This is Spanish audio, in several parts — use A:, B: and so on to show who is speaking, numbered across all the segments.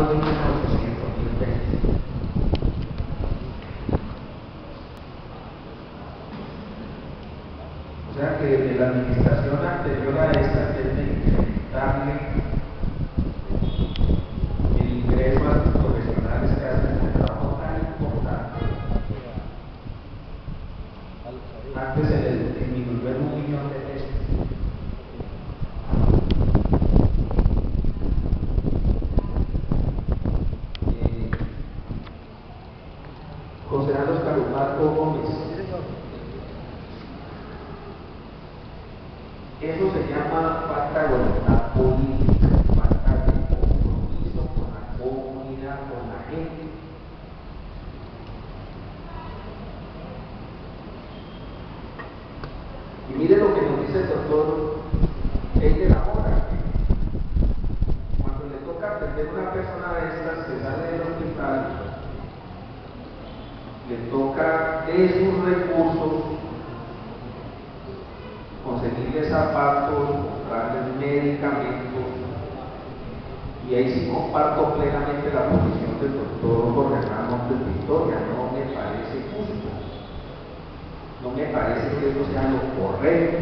A: 2.800.000 pesos. O sea que desde la administración anterior a esta tiene que incrementarle el ingreso a los profesionales que hacen el trabajo tan importante. Antes se les disminuyó en 1.000.000 de pesos. José Carlos Carupato Gómez. Eso se llama falta de voluntad política, falta de compromiso con la comunidad, con la gente. Y mire lo que nos dice el doctor Eider ahora, que cuando le toca atender a una persona de estas que sale del hospital, le toca de sus recursos conseguirle zapatos, comprarles medicamentos, y ahí sí comparto plenamente la posición del doctor Jorge Hernán Montes Victoria. No me parece justo, no me parece que eso sea lo correcto.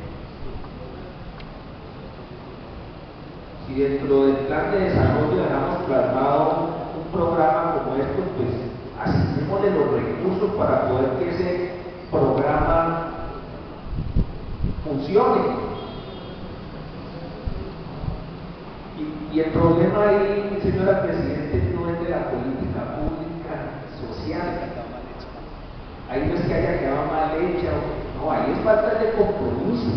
A: Si dentro del plan de desarrollo dejamos plasmado un programa como este, pues asignémosle los recursos para poder que ese programa funcione. Y el problema ahí, señora Presidente, no es de la política pública social. Ahí no es que haya quedado mal hecha, no, ahí es falta de compromiso.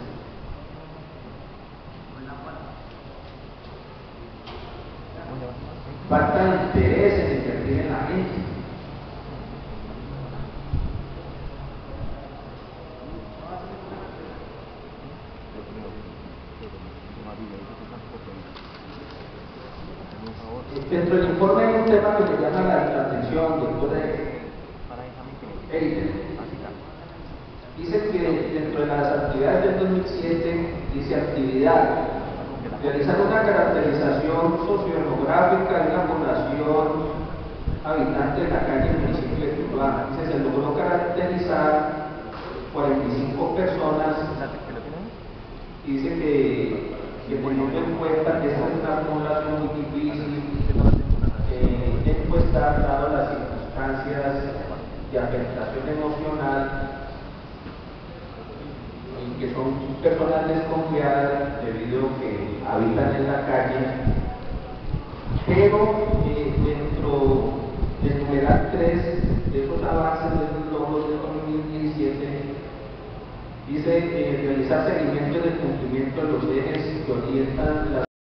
A: Falta de interés en invertir en la gente. Dentro del informe hay un tema que me llama la atención, doctor Eider. Dice que dentro de las actividades del 2007, dice actividad, realizar una caracterización sociodemográfica de una población habitante de la calle del municipio de Tuluá. Dice, se logró caracterizar 45 personas, y dice que teniendo en cuenta que esta es una población muy difícil de encuestar, dado las circunstancias de afectación emocional, y que son personas desconfiadas debido a que habitan en la calle, pero dentro del numeral 3 de esos avances de los logros del 2017, dice realizar seguimiento del cumplimiento de los ejes que orientan las